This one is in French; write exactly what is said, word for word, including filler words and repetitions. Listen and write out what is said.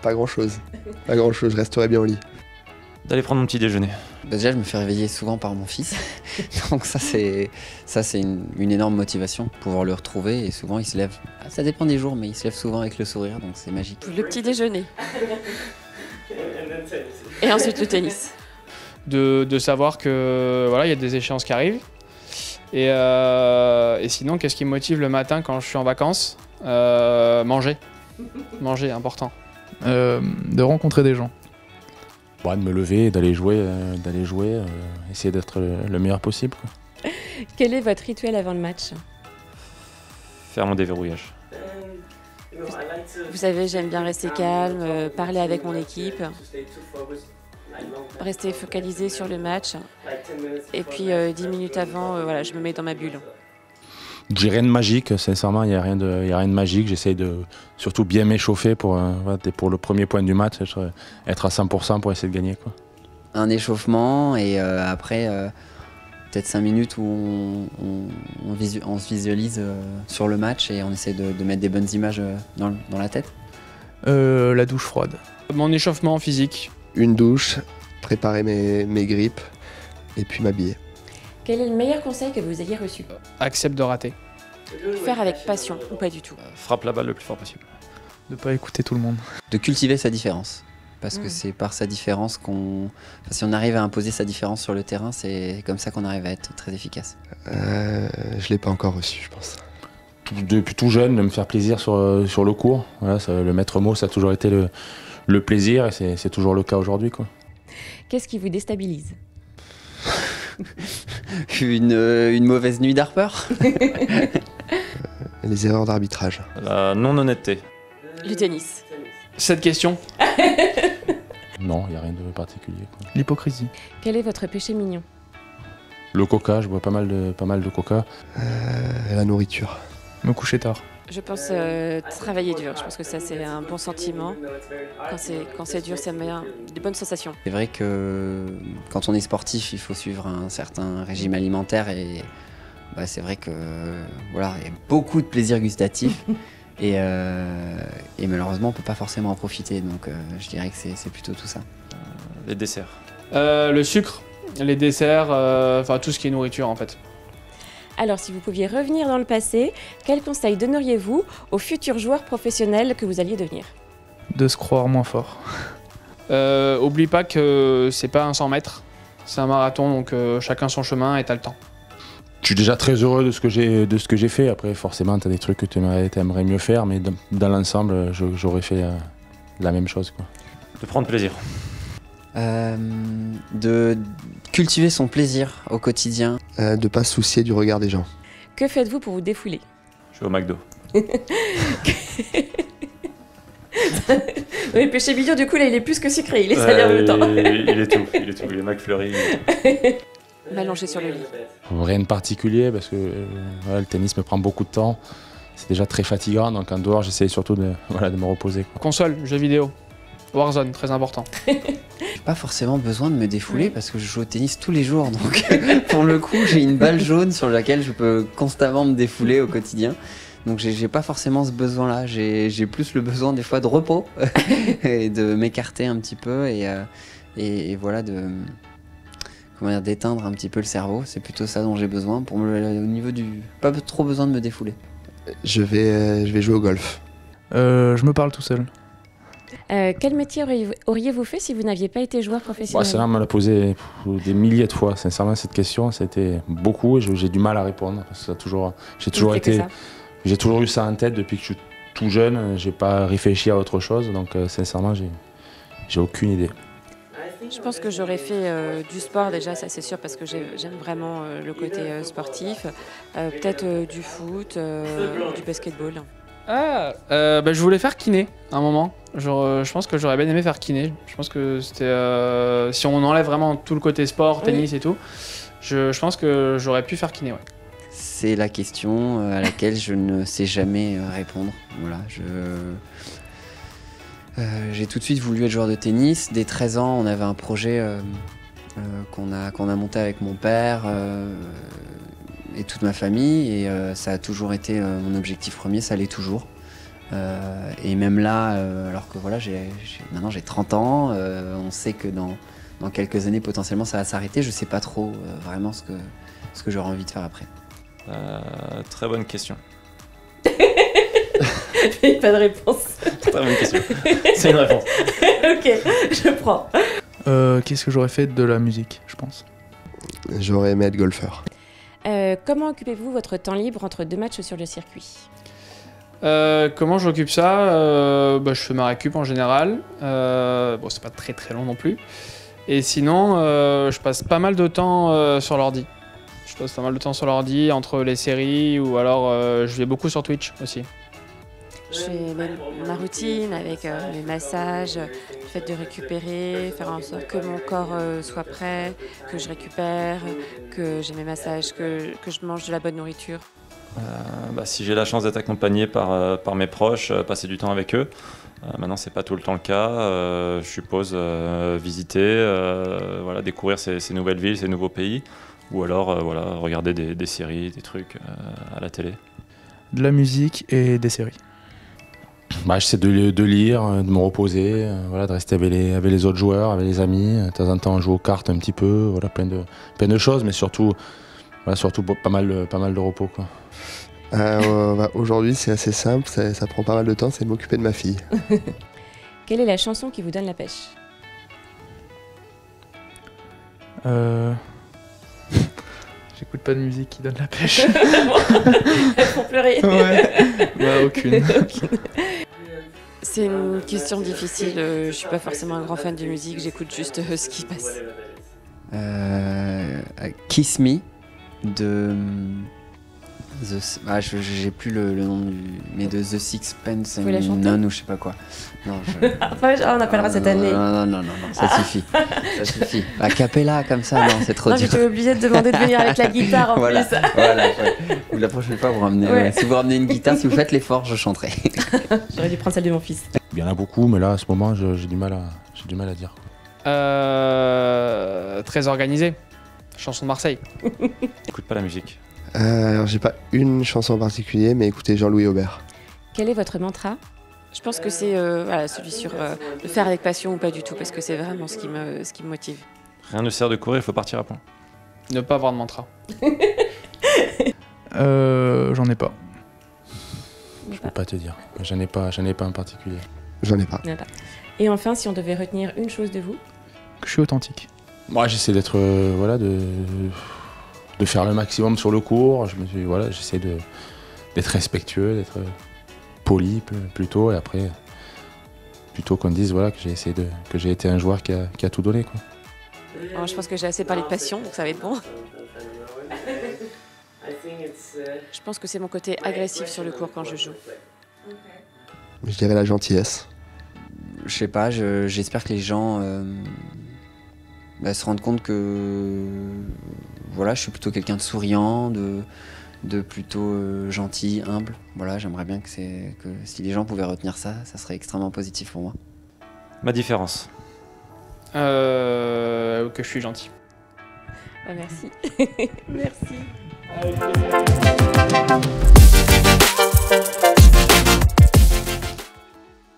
Pas grand-chose. Pas grand-chose, je resterai bien au lit. D'aller prendre mon petit déjeuner. Bah déjà, je me fais réveiller souvent par mon fils. Donc ça, c'est ça, c'est une, une énorme motivation, pouvoir le retrouver. Et souvent, il se lève, ça dépend des jours, mais il se lève souvent avec le sourire, donc c'est magique. Le petit déjeuner. Et ensuite le tennis. De, de savoir que voilà, il y a des échéances qui arrivent. Et, euh, et sinon, qu'est-ce qui me motive le matin quand je suis en vacances? euh, Manger. Manger, important. Euh, de rencontrer des gens. Bon, de me lever, d'aller jouer, euh, d'aller jouer, euh, essayer d'être le, le meilleur possible, quoi. Quel est votre rituel avant le match? Faire mon déverrouillage. Vous savez, j'aime bien rester calme, euh, parler avec mon équipe, rester focalisé sur le match. Et puis euh, dix minutes avant, euh, voilà, je me mets dans ma bulle. J'ai rien de magique, sincèrement, il n'y a, rien de- y a rien de magique. J'essaye de surtout bien m'échauffer pour, euh, voilà, pour le premier point du match, être, être à cent pour cent pour essayer de gagner, quoi. Un échauffement et euh, après, euh, peut-être cinq minutes où on, on, on, visu- on se visualise euh, sur le match et on essaie de, de mettre des bonnes images euh, dans, le- dans la tête. Euh, la douche froide. Mon échauffement physique. Une douche, préparer mes, mes grippes et puis m'habiller. Quel est le meilleur conseil que vous ayez reçu? Accepte de rater. Faire avec passion ou pas du tout? Frappe la balle le plus fort possible. De pas écouter tout le monde. De cultiver sa différence. Parce que Mm. c'est par sa différence qu'on... Enfin, si on arrive à imposer sa différence sur le terrain, c'est comme ça qu'on arrive à être très efficace. Euh, je l'ai pas encore reçu, je pense. Tout- Depuis tout jeune, de me faire plaisir sur, euh, sur le court. Voilà, ça- le maître mot, ça a toujours été le, le plaisir et c'est c'est toujours le cas aujourd'hui, quoi. Qu'est-ce qui vous déstabilise? Une, euh, une mauvaise nuit d'Harper. Les erreurs d'arbitrage. La non-honnêteté. Le tennis. Cette question. Non, il n'y a rien de particulier, quoi. L'hypocrisie. Quel est votre péché mignon? Le coca, je bois pas mal de, pas mal de coca. Euh, la nourriture. Me coucher tard. Je pense euh, travailler dur. Je pense que ça, c'est un bon sentiment. Quand c'est quand c'est dur, ça met un- des bonnes sensations. C'est vrai que quand on est sportif, il faut suivre un certain régime alimentaire et bah, c'est vrai que voilà, il y a beaucoup de plaisir gustatif et, euh, et malheureusement on peut pas forcément en profiter. Donc euh, je dirais que c'est c'est plutôt tout ça. Les desserts. Euh, le sucre, les desserts, euh, enfin tout ce qui est nourriture en fait. Alors, si vous pouviez revenir dans le passé, quel conseil donneriez-vous aux futurs joueurs professionnels que vous alliez devenir? De se croire moins fort. Euh, oublie pas que c'est pas un cent mètres, c'est un marathon, donc euh, chacun son chemin et t'as le temps. Je suis déjà très heureux de ce que j'ai de ce que j'ai fait. Après, forcément, tu as des trucs que tu aimerais, aimerais mieux faire, mais dans, dans l'ensemble, je- j'aurais fait euh, la même chose, quoi. De prendre plaisir. Euh, de cultiver son plaisir au quotidien. Euh, de pas se soucier du regard des gens. Que faites-vous pour vous défouler? Je vais au McDo. Oui, le péché mignon, du coup, là, il est plus que sucré, il est salé en même temps. Euh, il est tout, il est tout. Il est McFlurry. M'allonger sur le lit. Rien de particulier parce que euh, voilà, le tennis me prend beaucoup de temps. C'est déjà très fatigant, donc en dehors, j'essaie surtout de, voilà, de me reposer, quoi. Console, jeux vidéo, Warzone, très important. J'ai pas forcément besoin de me défouler parce que je joue au tennis tous les jours. Donc pour le coup, j'ai une balle jaune sur laquelle je peux constamment me défouler au quotidien. Donc j'ai j'ai pas forcément ce besoin-là. J'ai j'ai plus le besoin des fois de repos et de m'écarter un petit peu et, euh, et, et voilà de comment dire, d'éteindre un petit peu le cerveau. C'est plutôt ça dont j'ai besoin pour me, au niveau du pas trop besoin de me défouler. Je vais, euh, je vais jouer au golf. Euh, je me parle tout seul. Euh, quel métier auriez-vous- auriez-vous fait si vous n'aviez pas été joueur Bon, professionnel? celle-là, on me l'a posé pff, des milliers de fois. Sincèrement, cette question, c'était beaucoup et je- j'ai du mal à répondre. Parce que ça a toujours, j'ai toujours C'était que été, ça. j'ai toujours eu ça en tête depuis que je suis tout jeune. J'ai pas réfléchi à autre chose, donc euh, sincèrement, j'ai, j'ai aucune idée. Je pense que j'aurais fait euh, du sport déjà, ça c'est sûr, parce que j'ai- j'aime vraiment euh, le côté euh, sportif. Euh, Peut-être euh, du foot, euh, ou du basketball. Ah, euh, bah, je voulais faire kiné à un moment. Genre, euh, je pense que j'aurais bien aimé faire kiné. Je pense que c'était. euh, si on enlève vraiment tout le côté sport, tennis et tout, je, je pense que j'aurais pu faire kiné, ouais. C'est la question euh, à laquelle je ne sais jamais euh, répondre. Voilà, je... Euh, j'ai tout de suite voulu être joueur de tennis. Dès treize ans, on avait un projet euh, euh, qu'on a, qu'on a monté avec mon père euh, et toute ma famille. Et euh, ça a toujours été euh, mon objectif premier, ça l'est toujours. Euh, et même là, euh, alors que voilà, j'ai, j'ai- maintenant j'ai trente ans, euh, on sait que dans, dans quelques années potentiellement ça va s'arrêter. Je sais pas trop euh, vraiment ce que, ce que j'aurais envie de faire après. Euh, très bonne question. Pas de réponse. Très bonne question. C'est une réponse. Ok, je prends. Euh, Qu'est-ce que j'aurais fait de la musique, je pense. J'aurais aimé être golfeur. Euh, comment occupez-vous votre temps libre entre deux matchs sur le circuit? Euh, comment j'occupe ça? Euh, bah, je fais ma récup en général. Euh, bon, c'est pas très très long non plus. Et sinon, euh, je passe pas mal de temps euh, sur l'ordi. Je passe pas mal de temps sur l'ordi entre les séries ou alors euh, je vais beaucoup sur Twitch aussi. Je fais mes- ma routine avec euh, mes massages, le fait de récupérer, faire en sorte que mon corps euh, soit prêt, que je récupère, que j'ai mes massages, que, que je mange de la bonne nourriture. Euh, bah, si j'ai la chance d'être accompagné par, euh, par mes proches, euh, passer du temps avec eux. Euh, maintenant, c'est pas tout le temps le cas. Euh, je suppose euh, visiter, euh, voilà, découvrir ces, ces nouvelles villes, ces nouveaux pays, ou alors euh, voilà, regarder des, des séries, des trucs euh, à la télé. De la musique et des séries. Bah, j'essaie de, de lire, euh, de me reposer, euh, voilà, de rester avec les, avec les autres joueurs, avec les amis. De temps en temps, jouer aux cartes un petit peu, voilà, plein de, plein de choses, mais surtout, voilà, surtout pas mal, de- pas mal de repos, quoi. Euh, bah, Aujourd'hui, c'est assez simple, ça, ça prend pas mal de temps, c'est de m'occuper de ma fille. Quelle est la chanson qui vous donne la pêche? Euh... J'écoute pas de musique qui donne la pêche. Elles font pleurer. Ouais. Bah, aucune. C'est une question difficile, euh, je suis pas forcément un grand fan de musique, j'écoute juste euh, ce qui passe. Euh, Kiss Me de The, ah, je- j'ai plus le, le nom du, mais de The Sixpence Vous pouvez la and chanter None ou je sais pas quoi. Non, je- Enfin, on appellera non, cette non, année. Non, non, non, non, non, ça suffit, ça suffit. A cappella comme ça, non, c'est trop Non, dur. j'étais obligée de demander de venir avec la guitare en Voilà, plus. voilà. Ouais. Ou la prochaine fois, vous ramenez. Ouais. Ouais. Si vous ramenez une guitare, si vous faites l'effort, je chanterai. J'aurais dû prendre celle de mon fils. Il y en a beaucoup, mais là, à ce moment, je- j'ai du mal à, j'ai du mal à dire, quoi. Euh, très organisé. Chanson de Marseille. Écoute pas la musique. Euh, alors, j'ai pas une chanson en particulier, mais écoutez Jean-Louis Aubert. Quel est votre mantra? Je pense que c'est euh, voilà, celui sur euh, le faire avec passion ou pas du tout, parce que c'est vraiment ce qui me, ce qui me motive. Rien ne sert de courir, il faut partir à point. Ne pas avoir de mantra. Euh, J'en ai pas. Je peux pas te dire. J'en ai pas, j'en ai pas en particulier. J'en ai pas. Voilà. Et enfin, si on devait retenir une chose de vous? Je suis authentique. Moi, j'essaie d'être, euh, voilà, de, de faire le maximum sur le cours. Je me suis, voilà, j'essaie de d'être respectueux, d'être poli pl- plutôt, et après, plutôt qu'on dise, voilà, que j'ai essayé de, que j'ai été un joueur qui a, qui a tout donné, quoi. Alors, je pense que j'ai assez parlé de passion, donc ça va être bon. Je pense que c'est mon côté agressif sur le court quand je joue. Je dirais la gentillesse. Je sais pas, je- j'espère que les gens euh, bah, se rendent compte que voilà, je suis plutôt quelqu'un de souriant, de, de plutôt euh, gentil, humble. Voilà, j'aimerais bien que, c'est, que si les gens pouvaient retenir ça, ça serait extrêmement positif pour moi. Ma différence. Euh, que je suis gentil. Ah, merci. Merci.